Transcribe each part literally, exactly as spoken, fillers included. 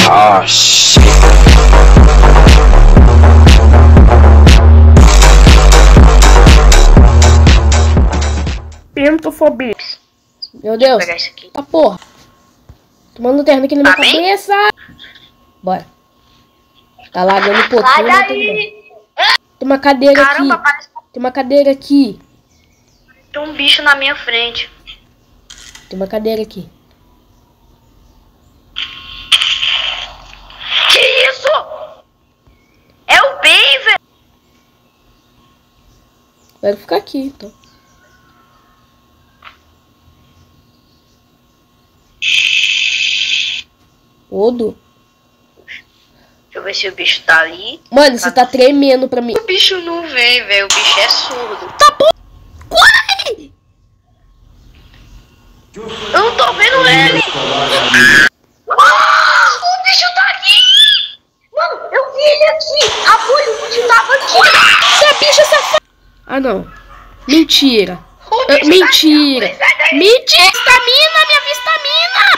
Oh, shit. Pentofobia. Meu Deus. Vou pegar isso aqui. Tá porra. Tomando terno aqui na minha Tá bem? cabeça. Bora. Tá lagando um pouquinho, Sai mas tudo bem. daí! Tem uma cadeira Caramba, aqui. parece Tem uma cadeira aqui. que tem um bicho na minha frente. Tem uma cadeira aqui. Que isso? É o bem, velho. Vai ficar aqui, então. Odo. Deixa eu ver se o bicho tá ali. Mano, você tá tremendo pra mim. O bicho não vem, velho. O bicho é surdo. Tá bom. Corre! Eu não tô vendo ele. Ah, o bicho tá aqui. Mano, eu vi ele aqui. A bolha, o bicho tava aqui. Você é bicho safado. Ah, não. Mentira. O Ah, bicho mentira. Tá aqui. Sai daí. Mentira. Vitamina, minha vitamina.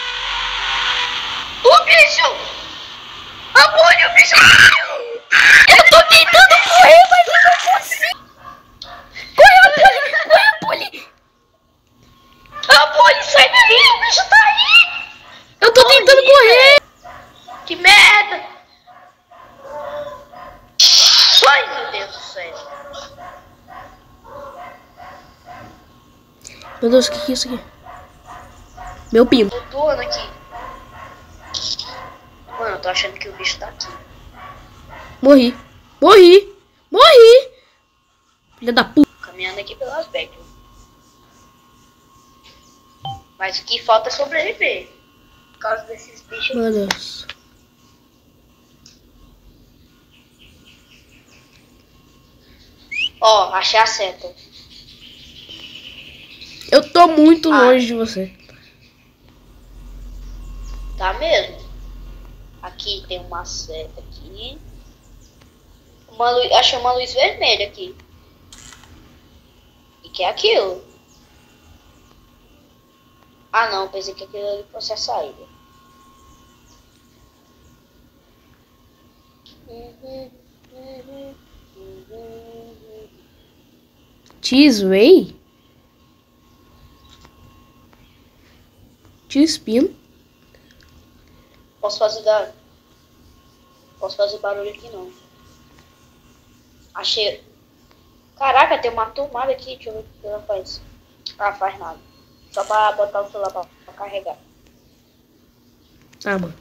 O bicho. A bolha, o bicho. Eu tô tentando correr, mas eu não consigo. Corre, Apoli. Corre, Apoli. A bolha, sai daí. O bicho tá aí. Eu tô tentando correr. Que merda. Ai, meu Deus do céu. Meu Deus, o que, que é isso aqui? Meu pinto. Tô doando aqui. Mano, eu tô achando que o bicho tá aqui. Morri. Morri. Morri. Filha da puta. Caminhando aqui pelas becas. Mas o que falta é sobreviver. Por causa desses bichos. Meu Deus. Ó, achei a seta. Eu tô muito Ah. longe de você. Tá mesmo? Aqui tem uma seta aqui. Uma luz, achei uma luz vermelha aqui. E que é aquilo? Ah não, pensei que aquilo ali fosse a saída. Uhum, uhum, uhum. T-Sway? T-Spin? Posso fazer da... Posso fazer barulho aqui não. Achei. Caraca, tem uma tomada aqui. Deixa eu ver o que ela faz. Ah, faz nada. Só pra botar o celular pra, pra carregar. Ah, mano.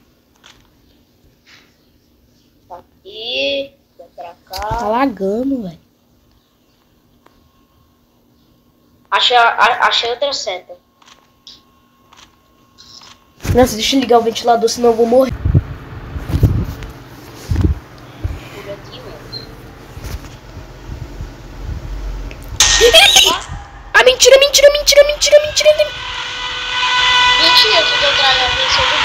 Tá aqui. Vem pra Tá cá. lagando, velho. Achei, a, achei outra seta. Nossa, deixa eu ligar o ventilador, senão eu vou morrer. Por aqui mesmo. Ah, mentira, mentira, mentira, mentira, mentira. Mentira, que deu traga a mim sobre